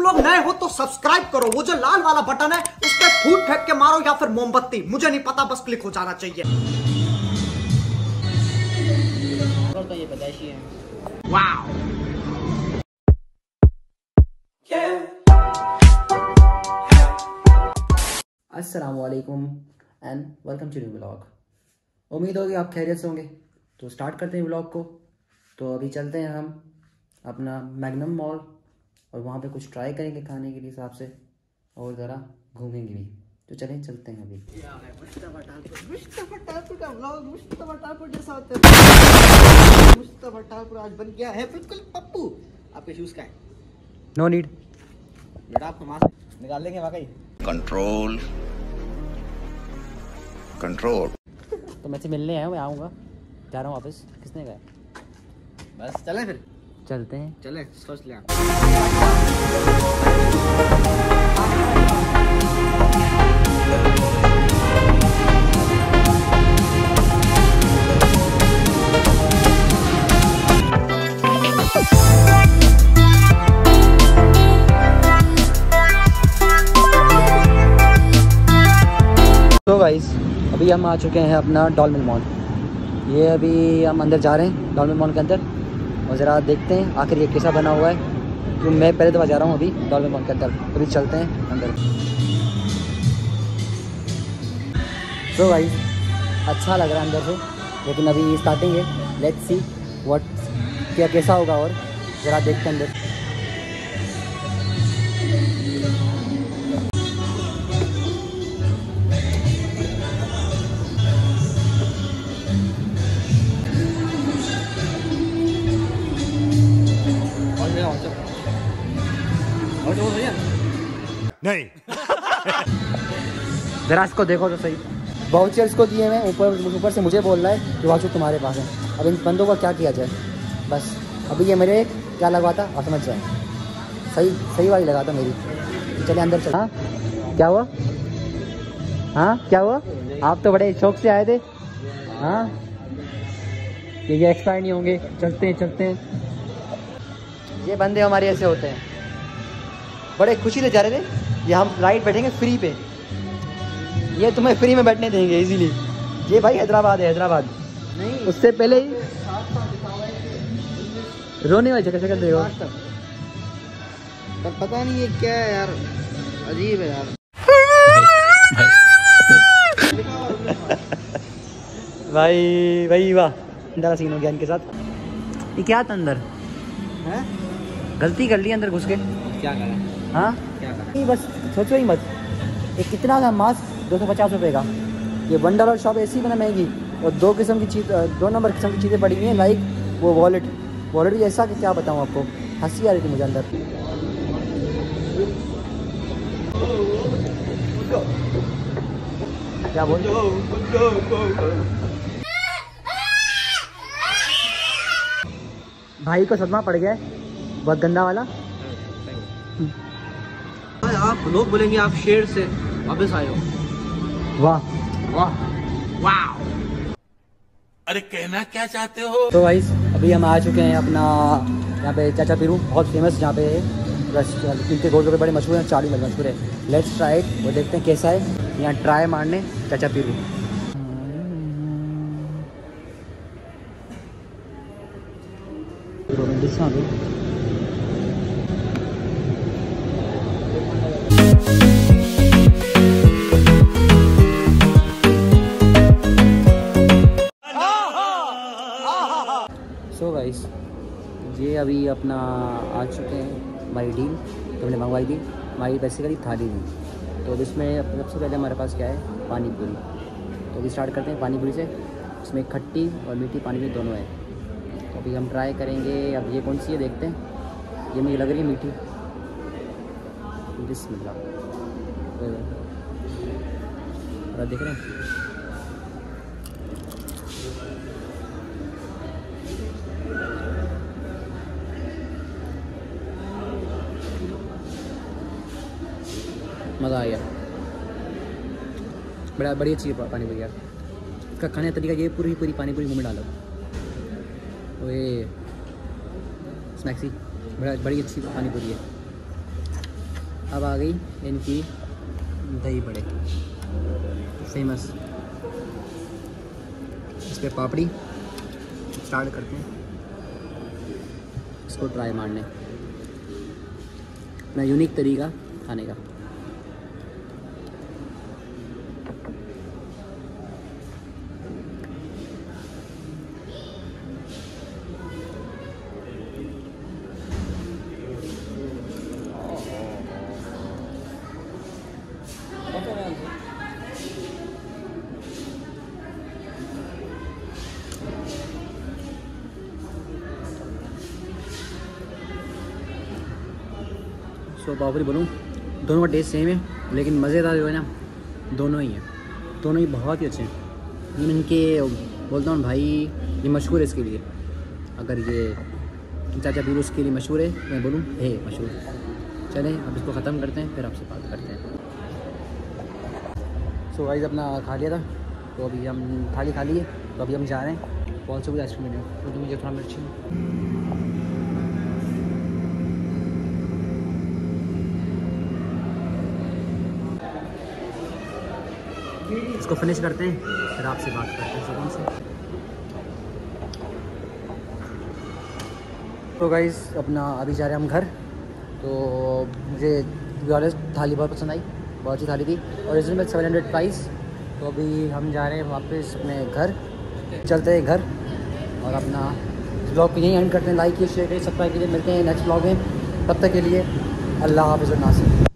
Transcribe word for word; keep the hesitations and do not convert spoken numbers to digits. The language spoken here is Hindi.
तुम लोग नए हो तो सब्सक्राइब करो, वो जो लाल वाला बटन है उस पर फूट फेंक के मारो या फिर मोमबत्ती, मुझे नहीं पता, बस क्लिक हो जाना चाहिए। तो ये पैदाइशी है। वाओ। अस्सलामुअलैकुम and welcome to new vlog. उम्मीद होगी आप खैरियत से होंगे। तो स्टार्ट करते हैं व्लॉग को। तो अभी चलते हैं हम अपना मैग्नम मॉल और वहाँ पे कुछ ट्राई करेंगे खाने के हिसाब से और ज़रा घूमेंगे भी। तो चलें चलते हैं अभी। मुस्तफा ठाकुर का व्लॉग मुस्तफा ठाकुर जैसा होता है। मुस्तफा ठाकुर आज बन गया है बिल्कुल पप्पू। आपके शूज का है? नो नीड बेटा, आपको मास्क निकाल लेंगे वाकई। Control control. तो मैं से मिलने आया हूँ, मैं आऊँगा, जा रहा हूँ वापस। किसने कहा? बस चलें फिर, चलते हैं। चलें, सोच लिया। तो गाइस अभी हम आ चुके हैं अपना डॉल्फिन मॉल। ये अभी हम अंदर जा रहे हैं डॉल्फिन मॉल के अंदर और ज़रा देखते हैं आखिर ये कैसा बना हुआ है, क्योंकि मैं पहले दफ़ा जा रहा हूँ अभी डॉल्फिन मॉल के अंदर। अभी चलते हैं अंदर। तो गाइस अच्छा लग रहा है अंदर से, लेकिन अभी स्टार्टिंग है। लेट्स सी व्हाट क्या कैसा होगा और ज़रा देखते हैं अंदर। नहीं। जरा इसको देखो तो सही। वाउचर्स को दिए हुए ऊपर ऊपर से मुझे बोल रहा है कि वाउचर तुम्हारे पास है। अब इन बंदों का क्या किया जाए? बस अभी ये मेरे क्या लगा था आप समझ जाए। सही सही वाली लगा था मेरी। चले अंदर चल। हाँ क्या हुआ? हाँ क्या हुआ? आप तो बड़े शौक से आए थे। हाँ ये ये एक्सपायर नहीं होंगे। चलते हैं चलते हैं। ये बंदे हमारे ऐसे होते हैं, बड़े खुशी से जा रहे थे। ये हम राइड बैठेंगे फ्री पे, ये तुम्हें फ्री में बैठने देंगे इजीली। ये भाई हैदराबाद है, हैदराबाद नहीं। उससे पहले ही रोने वाली जगह जगह देखो। तब पता नहीं ये क्या है यार, अजीब है यार। भाई भाई वाह, अंदर सीन हो गया इनके साथ। ये क्या था अंदर है? गलती कर ली अंदर घुस के। क्या करा? हाँ क्या करा? नहीं बस सोचो ही मत। ये कितना था मास्क? दो सौ पचास रुपये का। ये वन डॉलर शॉप ऐसी बना महंगी, और दो किस्म की चीज़, दो नंबर किस्म की चीज़ें पड़ी हुई हैं। लाइक वो वॉलेट वॉलेट भी ऐसा कि क्या बताऊँ आपको, हंसी आ रही थी मुझे अंदर। क्या बोल? भाई को सदमा पड़ गया है बहुत गंदा वाला। आप लोग बोलेंगे आप शेर से वापस आए हो। वाह वाह वाह। अरे कहना क्या चाहते हो? तो गाइस अभी हम आ चुके हैं अपना यहाँ पे चाचा पीरू, बहुत फेमस जहाँ पे रेस्टोरेंट। इनके गोलगप्पे बड़े मशहूर हैं, चाली में मशहूर है। लेट्स ट्राई इट, वो देखते हैं कैसा है। यहाँ ट्राई मारने चाचा पीरू। सो गाइस ये अभी अपना आ चुके हैं हमारी डील। तो हमने मंगवाई थी हमारी बेसिकली थाली थी। तो अब इसमें सबसे पहले हमारे पास क्या है, पानी पूरी। तो अभी स्टार्ट करते हैं पानी पूरी से। इसमें खट्टी और मीठी पानी पूरी दोनों है। तो अभी हम ट्राई करेंगे। अब ये कौन सी है देखते हैं। ये मुझे लग रही है मीठी। बिस्मिल्लाह। देख रहे हैं मज़ा आ गया। बड़ा बड़ी अच्छी पानी पूरी यार। इसका खाने का तरीका ये, पूरी पूरी पानी पूरी मुँह में डालो। ओए स्नैक्सी, बड़ा बड़ी अच्छी पानी पूरी है। अब आ गई इनकी दही बड़े फेमस। इस पर पापड़ी स्टार्ट करते हैं इसको ट्राई मारने, अपना यूनिक तरीका खाने का। सो पापड़ी बोलूँ दोनों का टेस्ट सेम है, लेकिन मज़ेदार जो है ना दोनों ही हैं, दोनों ही बहुत ही अच्छे हैं। इनके बोलता हूँ भाई ये मशहूर है इसके लिए, अगर ये चाचा पीरू उसके लिए मशहूर है मैं बोलूँ है मशहूर। चलें अब इसको ख़त्म करते हैं, फिर आपसे बात करते हैं। सो गाइस अपना खा लिया था, तो अभी हम थाली खा लिए, तो अभी हम जा रहे हैं बहुत से कुछ आइसक्रीम लेने, क्योंकि मुझे थोड़ा मिर्ची इसको फिनिश करते हैं, फिर आपसे बात करते हैं सुकून से। तो गाइस अपना अभी जा रहे हैं हम घर। तो मुझे ऑनेस्ट थाली बहुत पसंद आई, बहुत अच्छी थाली थी और रिजनेबल सेवन हंड्रेड प्राइस। तो अभी हम जा रहे हैं वापस अपने घर, चलते हैं घर और अपना ब्लॉग को यहीं एंड करते हैं। लाइक कीजिए, शेयर करिए, सब्सक्राइब कीजिए। मिलते हैं नेक्स्ट ब्लॉग में, तब तक के लिए अल्लाह हाफ़िज़ और नासिर।